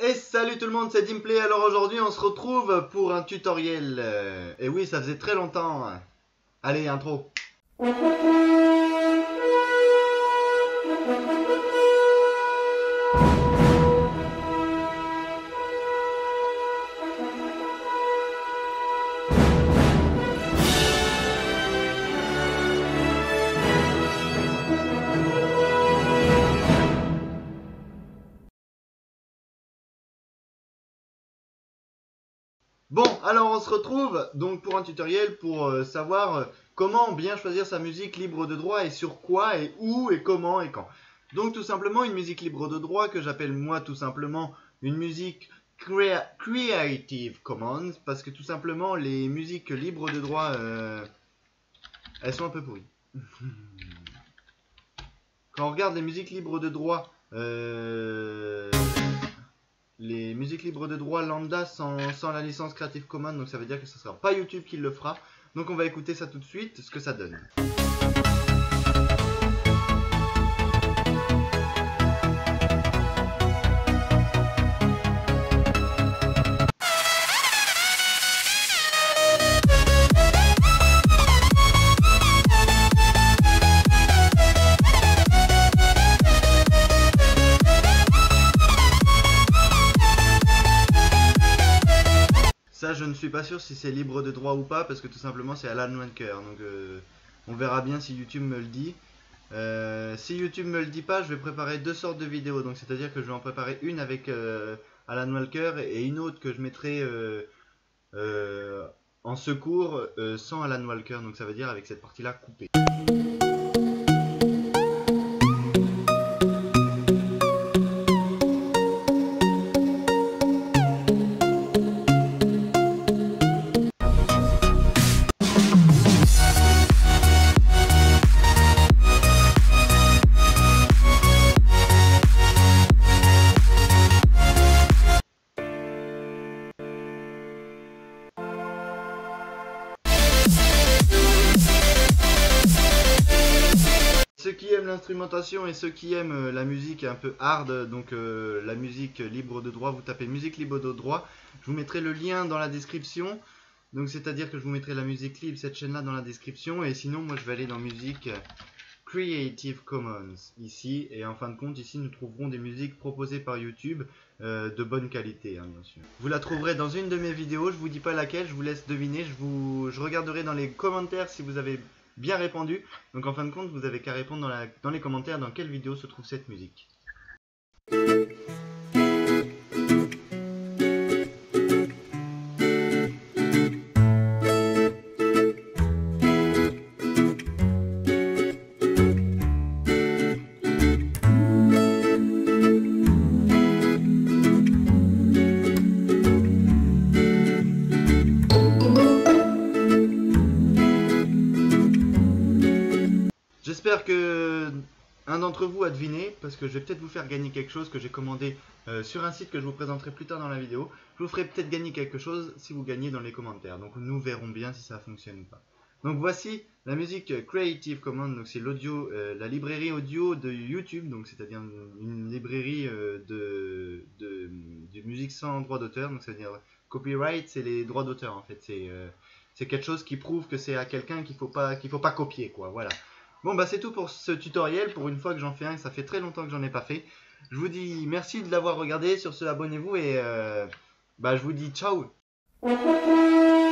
Et salut tout le monde, c'est Dimplay. Alors aujourd'hui on se retrouve pour un tutoriel. Et oui, ça faisait très longtemps. Allez, intro. Bon, alors on se retrouve donc pour un tutoriel pour savoir comment bien choisir sa musique libre de droit et sur quoi et où et comment et quand. Donc tout simplement une musique libre de droit que j'appelle moi tout simplement une musique Creative Commons parce que tout simplement les musiques libres de droit elles sont un peu pourries. Quand on regarde les musiques libres de droit les musiques libres de droit lambda sans la licence Creative Commons, donc ça veut dire que ce ne sera pas YouTube qui le fera. Donc on va écouter ça tout de suite, ce que ça donne. Ça, je ne suis pas sûr si c'est libre de droit ou pas, parce que tout simplement c'est Alan Walker. Donc on verra bien si YouTube me le dit. Si YouTube me le dit pas, je vais préparer deux sortes de vidéos. Donc c'est-à-dire que je vais en préparer une avec Alan Walker et une autre que je mettrai en secours sans Alan Walker. Donc ça veut dire avec cette partie-là coupée. Ceux qui aiment l'instrumentation et ceux qui aiment la musique un peu hard, donc la musique libre de droit, vous tapez musique libre de droit. Je vous mettrai le lien dans la description. Donc c'est-à-dire que je vous mettrai la musique libre, cette chaîne-là dans la description. Et sinon, moi je vais aller dans musique Creative Commons ici. Et en fin de compte, ici nous trouverons des musiques proposées par YouTube de bonne qualité, hein, bien sûr. Vous la trouverez dans une de mes vidéos. Je vous dis pas laquelle, je vous laisse deviner. Je regarderai dans les commentaires si vous avez bien répondu. Donc en fin de compte, vous avez qu'à répondre dans les commentaires dans quelle vidéo se trouve cette musique. J'espère que un d'entre vous a deviné, parce que je vais peut-être vous faire gagner quelque chose que j'ai commandé sur un site que je vous présenterai plus tard dans la vidéo. Je vous ferai peut-être gagner quelque chose si vous gagnez dans les commentaires. Donc nous verrons bien si ça fonctionne ou pas. Donc voici la musique Creative Commons, donc c'est l'audio, la librairie audio de YouTube, donc c'est-à-dire une librairie de musique sans droit d'auteur, donc c'est-à-dire copyright, c'est les droits d'auteur en fait, c'est quelque chose qui prouve que c'est à quelqu'un qu'il faut pas copier quoi, voilà. Bon bah c'est tout pour ce tutoriel, pour une fois que j'en fais un, ça fait très longtemps que j'en ai pas fait. Je vous dis merci de l'avoir regardé, sur ce abonnez-vous et bah je vous dis ciao.